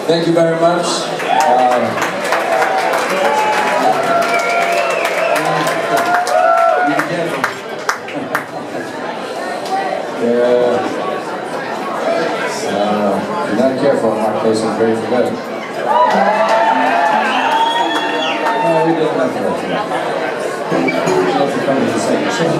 Thank you very much. Be careful. Yeah. If you're not careful, I might play some Grateful Dead. No, we didn't have to let you know. You have to come to the second show.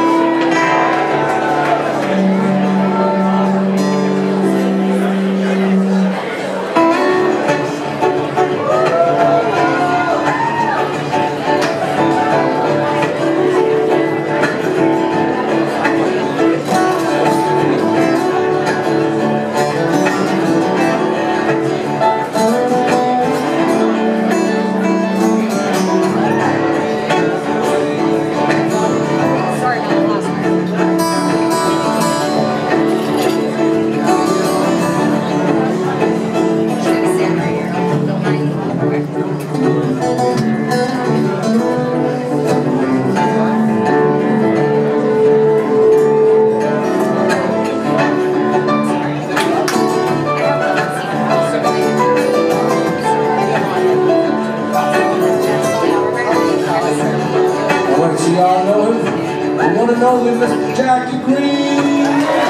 Y'all know him? I want to know him, Mr. Jackie Green.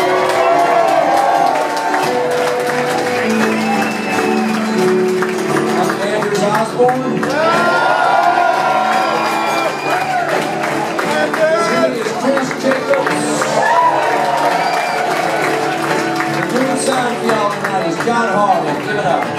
I'm Anders Osborne. His name is Chris Jacobs. The good sign for y'all tonight is John Harlan. Give it up.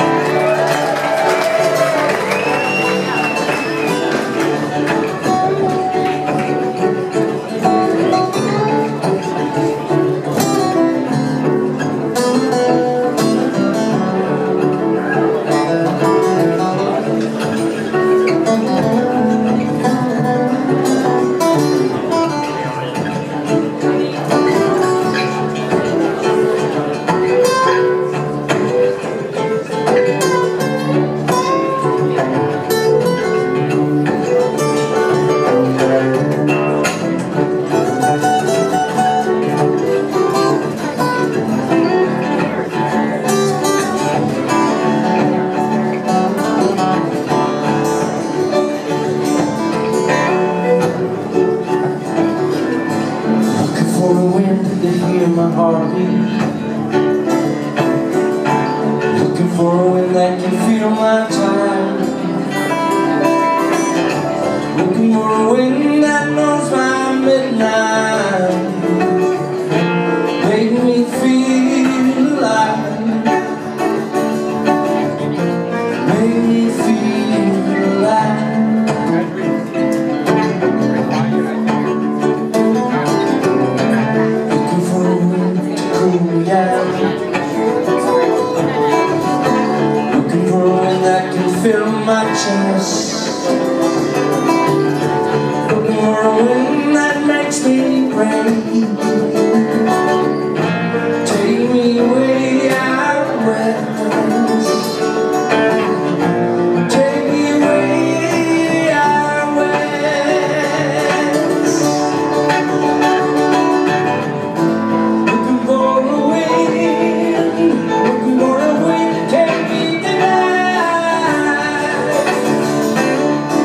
For the wind to hear my heartbeat, looking for a wind that can feel my time, looking for a wind that knows my midnight, make me feel alive, make me feel alive. Looking for a wind that can fill my chest, looking for a wind that makes me pray, take me way out west, take me way out west, looking for a wind, looking for a wind to take me tonight,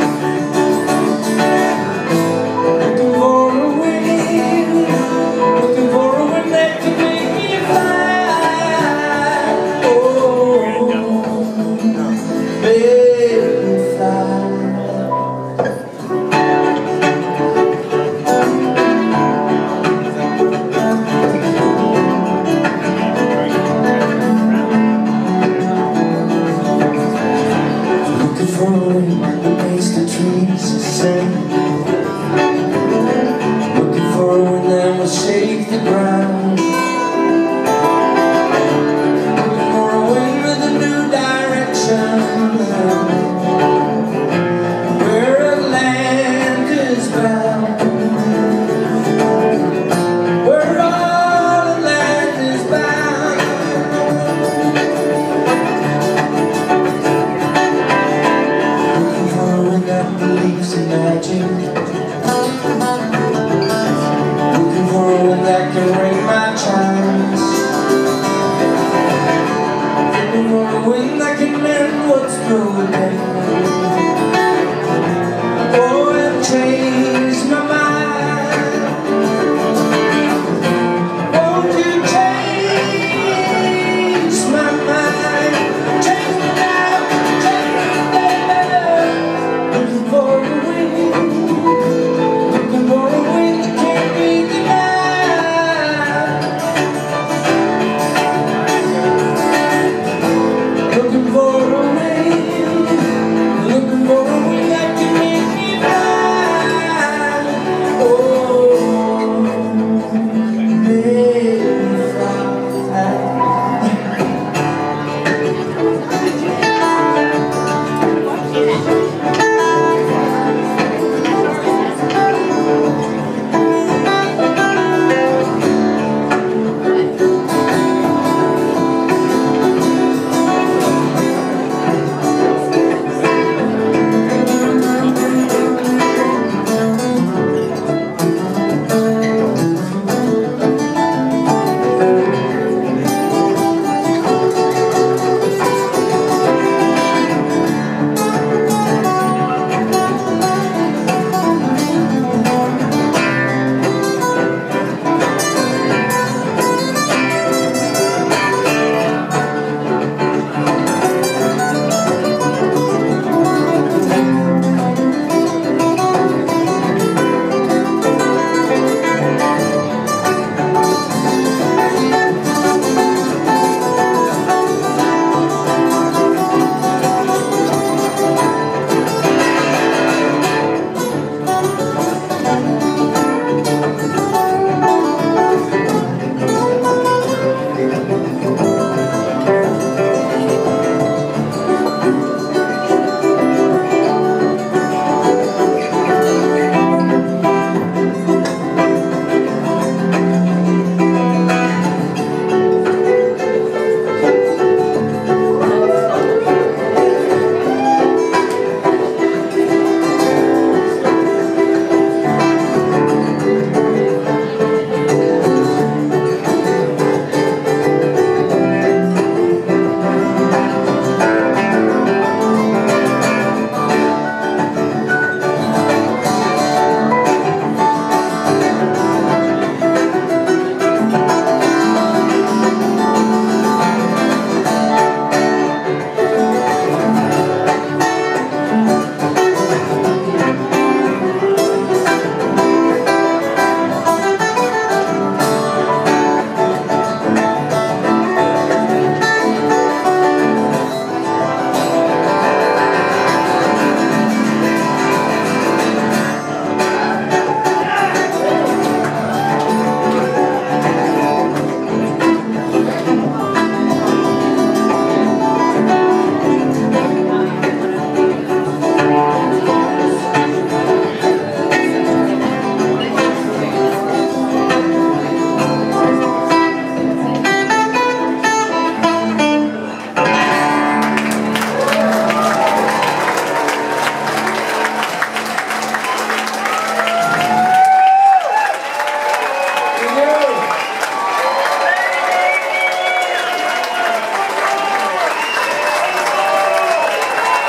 looking for a wind, looking what's going on.